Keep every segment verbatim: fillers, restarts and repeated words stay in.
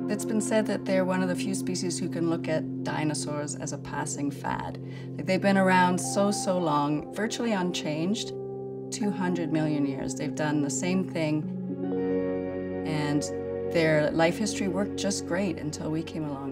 It's been said that they're one of the few species who can look at dinosaurs as a passing fad. Like, they've been around so, so long, virtually unchanged. two hundred million years. They've done the same thing, and their life history worked just great until we came along.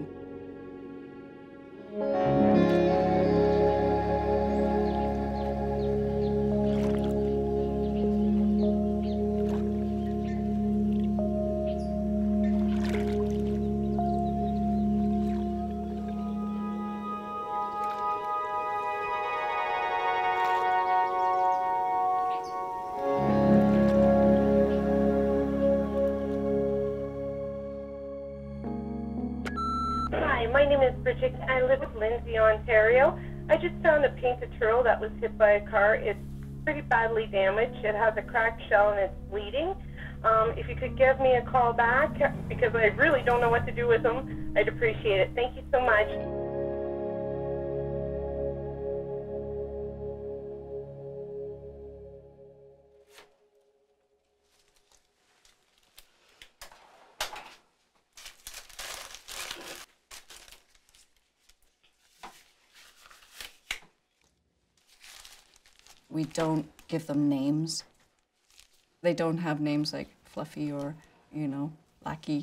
My name is Bridget. I live in Lindsay, Ontario. I just found a painted turtle that was hit by a car. It's pretty badly damaged. It has a cracked shell and it's bleeding. Um, if you could give me a call back, because I really don't know what to do with them, I'd appreciate it. Thank you so much. We don't give them names. They don't have names like Fluffy or, you know, Lackey.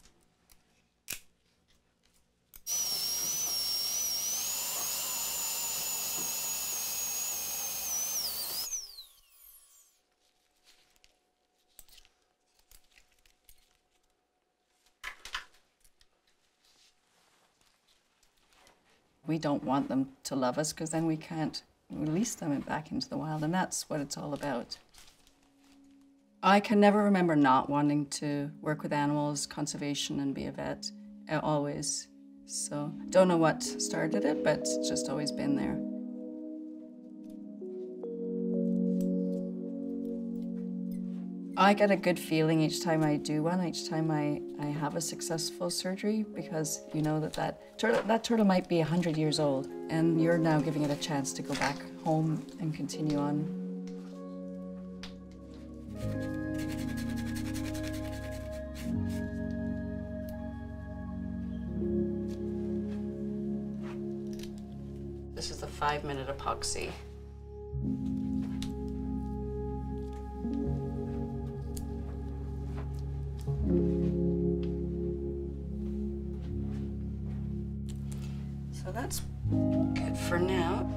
We don't want them to love us, because then we can't release them back into the wild, and that's what it's all about. I can never remember not wanting to work with animals, conservation, and be a vet, always. So, don't know what started it, but it's just always been there. I get a good feeling each time I do one, each time I, I have a successful surgery, because you know that that turtle, that turtle might be one hundred years old, and you're now giving it a chance to go back home and continue on. This is the five-minute epoxy. So that's good for now.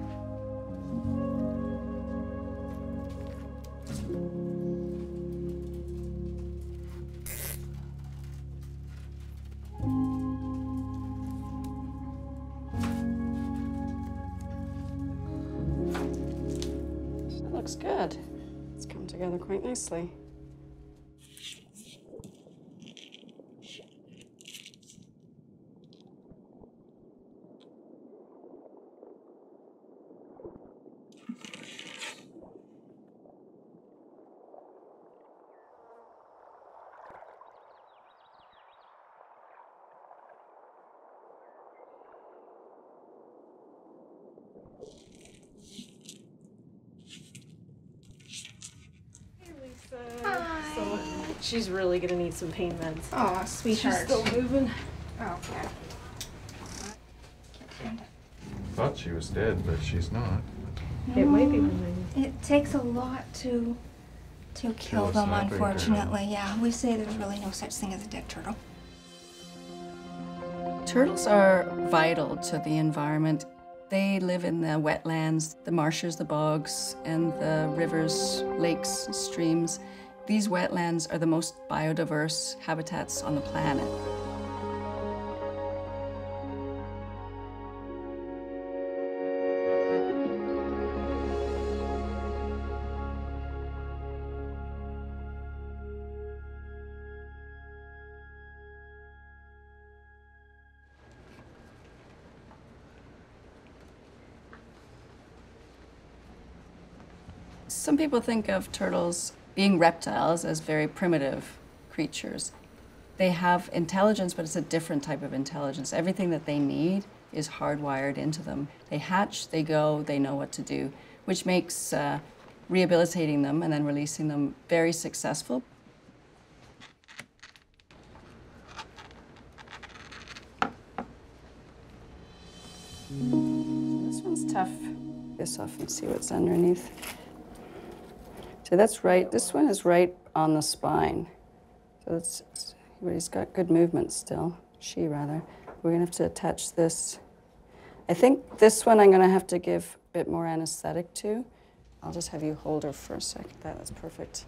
That looks good. It's come together quite nicely. Hi. So she's really gonna need some pain meds. Oh, sweetheart. She's still moving. Oh, okay. Thought she was dead, but she's not. It might be related. It takes a lot to to kill Kill a them, snapping turtle. unfortunately. Yeah, we say there's really no such thing as a dead turtle. Turtles are vital to the environment. They live in the wetlands, the marshes, the bogs, and the rivers, lakes, streams. These wetlands are the most biodiverse habitats on the planet. Some people think of turtles being reptiles as very primitive creatures. They have intelligence, but it's a different type of intelligence. Everything that they need is hardwired into them. They hatch, they go, they know what to do, which makes uh, rehabilitating them and then releasing them very successful. This one's tough. This off and see what's underneath. So that's right, this one is right on the spine. So it's, but he's got good movement still, she rather. We're gonna have to attach this. I think this one I'm gonna have to give a bit more anesthetic to. I'll just have you hold her for a second. That, that's perfect.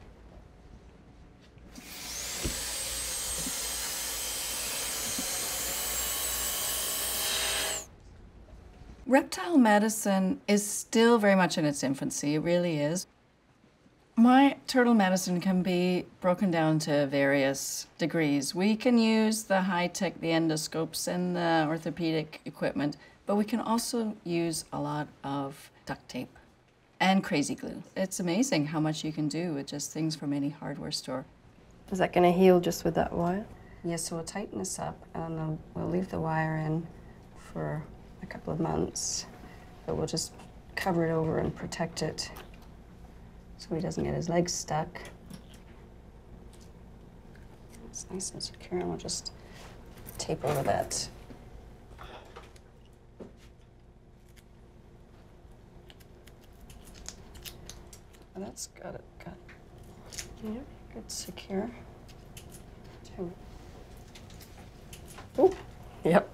Reptile medicine is still very much in its infancy, it really is. My turtle medicine can be broken down to various degrees. We can use the high-tech, the endoscopes and the orthopedic equipment, but we can also use a lot of duct tape and Krazy Glue. It's amazing how much you can do with just things from any hardware store. Is that going to heal just with that wire? Yes, so we'll tighten this up and um, we'll leave the wire in for a couple of months, but we'll just cover it over and protect it so he doesn't get his legs stuck. It's nice and secure, and we'll just tape over that. Well, that's got it, got it. Yeah, good, secure. Oh, yep.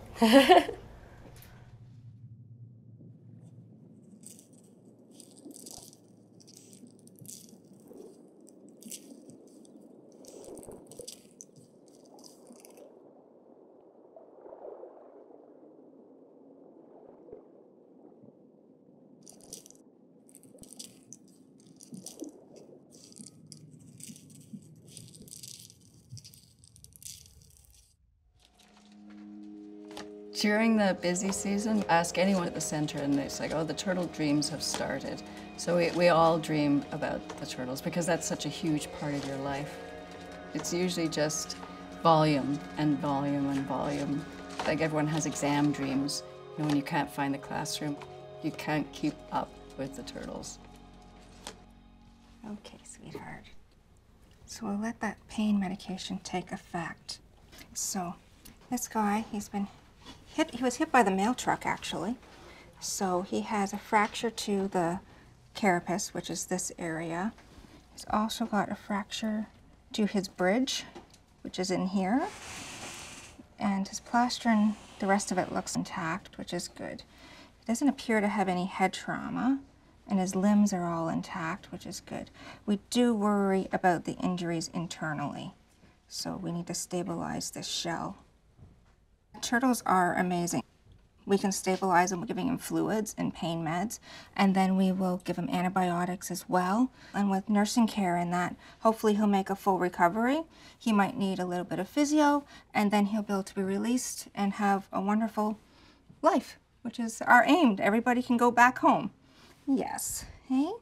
During the busy season, ask anyone at the center and it's like, oh, the turtle dreams have started. So we, we all dream about the turtles because that's such a huge part of your life. It's usually just volume and volume and volume. Like everyone has exam dreams. You know, when you can't find the classroom, you can't keep up with the turtles. Okay, sweetheart. So we'll let that pain medication take effect. So this guy, he's been hit, he was hit by the mail truck actually. So he has a fracture to the carapace, which is this area. He's also got a fracture to his bridge, which is in here. And his plaster and the rest of it looks intact, which is good. He doesn't appear to have any head trauma, and his limbs are all intact, which is good. We do worry about the injuries internally, so we need to stabilize this shell. Turtles are amazing. We can stabilize them giving him fluids and pain meds, and then we will give him antibiotics as well. And with nursing care and that, hopefully he'll make a full recovery. He might need a little bit of physio, and then he'll be able to be released and have a wonderful life, which is our aim. Everybody can go back home. Yes, hey?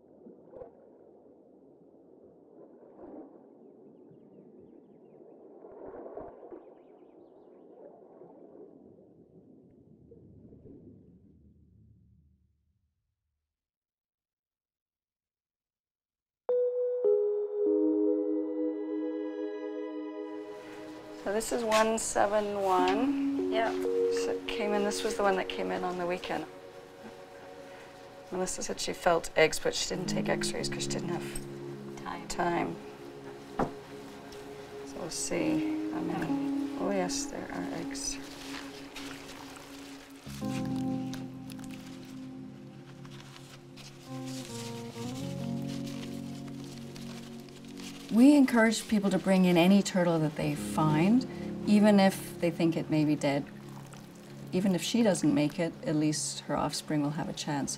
So this is one seven one. Yeah. So it came in, this was the one that came in on the weekend. Melissa said she felt eggs, but she didn't take x-rays because she didn't have time. time. So we'll see. I mean, oh yes, there are eggs. We encourage people to bring in any turtle that they find, even if they think it may be dead. Even if she doesn't make it, at least her offspring will have a chance.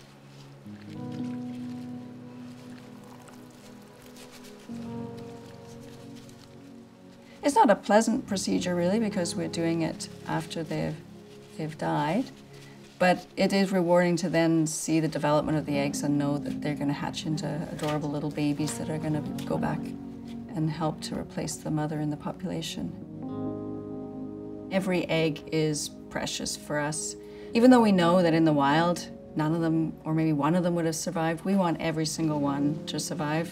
It's not a pleasant procedure, really, because we're doing it after they've, they've died. But it is rewarding to then see the development of the eggs and know that they're going to hatch into adorable little babies that are going to go back and help to replace the mother in the population. Every egg is precious for us. Even though we know that in the wild, none of them, or maybe one of them would have survived, we want every single one to survive.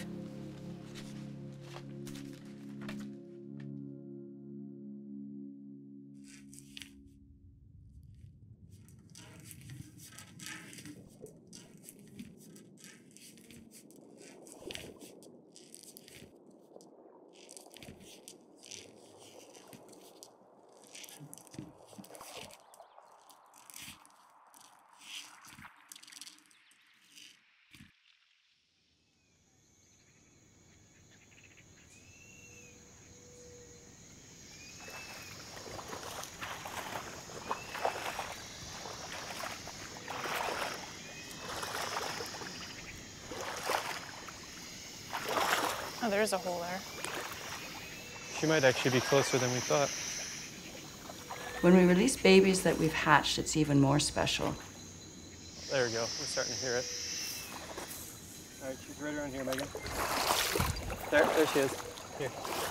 Oh, there's a hole there. She might actually be closer than we thought. When we release babies that we've hatched, it's even more special. There we go. I'm starting to hear it. All right, she's right around here, Megan. There, there she is. Here.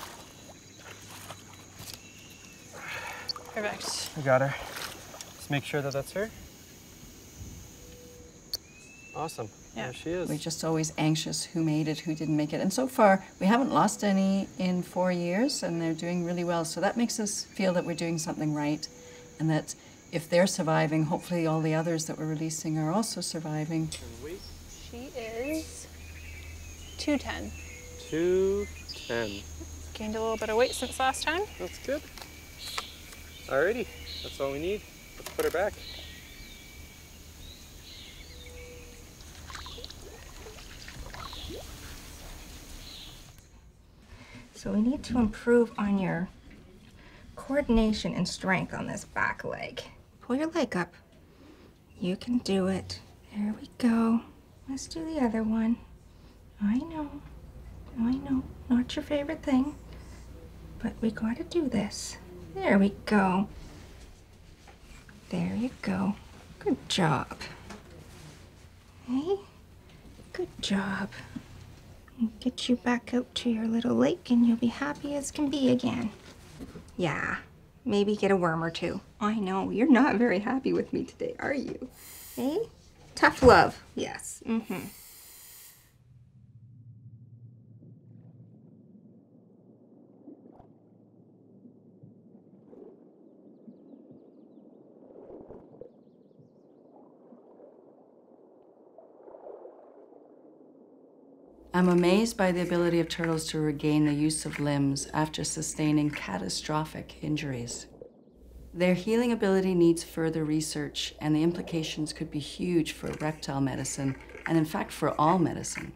Perfect. I got her. Just make sure that that's her. Awesome. Yeah. There she is. We're just always anxious who made it, who didn't make it. And so far, we haven't lost any in four years, and they're doing really well. So that makes us feel that we're doing something right, and that if they're surviving, hopefully all the others that we're releasing are also surviving. She is two ten. two ten. Gained a little bit of weight since last time. That's good. Alrighty, that's all we need. Let's put her back. So we need to improve on your coordination and strength on this back leg. Pull your leg up. You can do it. There we go. Let's do the other one. I know. I know. Not your favorite thing. But we gotta do this. There we go. There you go. Good job. Hey? Good job. Get you back out to your little lake and you'll be happy as can be again. Yeah, maybe get a worm or two. I know, you're not very happy with me today, are you? Hey? Tough love, yes. Mm-hmm. I'm amazed by the ability of turtles to regain the use of limbs after sustaining catastrophic injuries. Their healing ability needs further research, and the implications could be huge for reptile medicine, and in fact for all medicine.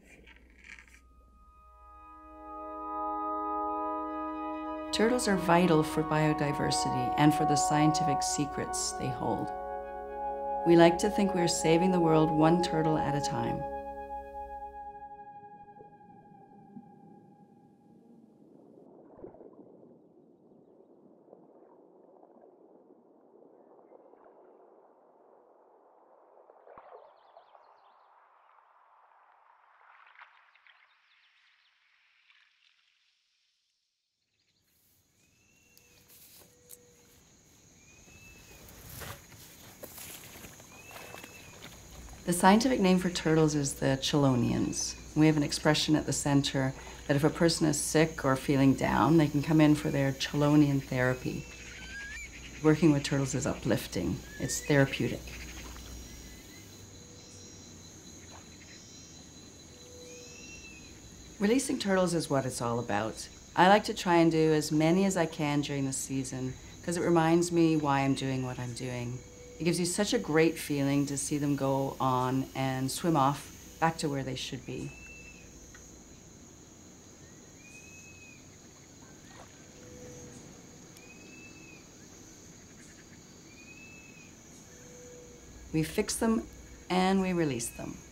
Turtles are vital for biodiversity and for the scientific secrets they hold. We like to think we're saving the world one turtle at a time. The scientific name for turtles is the chelonians. We have an expression at the center that if a person is sick or feeling down, they can come in for their chelonian therapy. Working with turtles is uplifting. It's therapeutic. Releasing turtles is what it's all about. I like to try and do as many as I can during the season because it reminds me why I'm doing what I'm doing. It gives you such a great feeling to see them go on and swim off back to where they should be. We fix them and we release them.